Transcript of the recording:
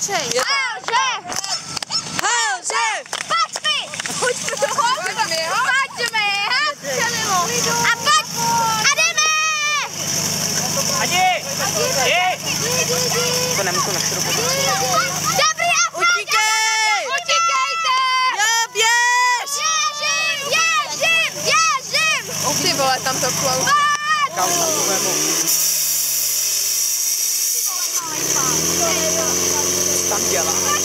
Stříčej. Helže! Helže! Pojďme! Pojďme, jo? Pojďme, a pojď! A jdeme! Adi! To nemůžu na široko. Dobrý a Utíkej! Utíkejte! Já běž! Běžím! Ty vole, tam to klouže. Tam dělá.